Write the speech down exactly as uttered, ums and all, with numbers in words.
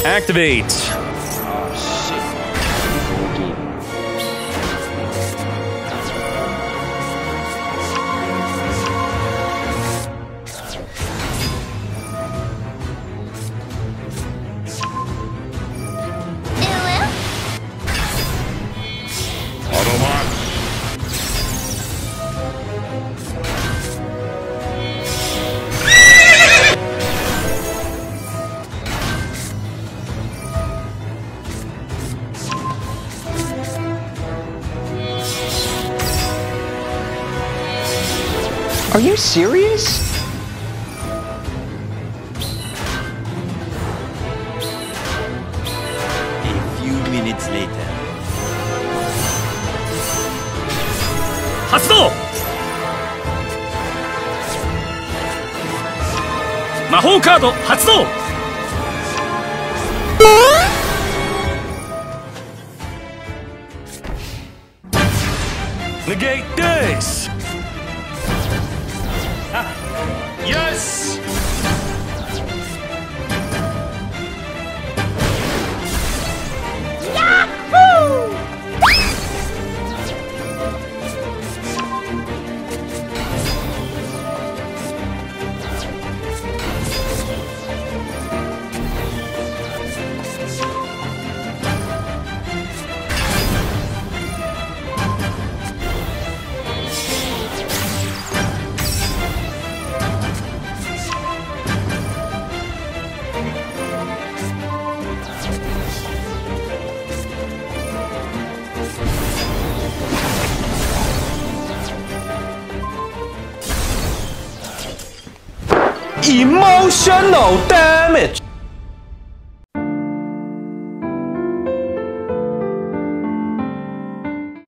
Activate. Oh shit. Autobot. Are you serious? A few minutes later. 発動。魔法カード発動。Negate this. Yes. Emotional damage.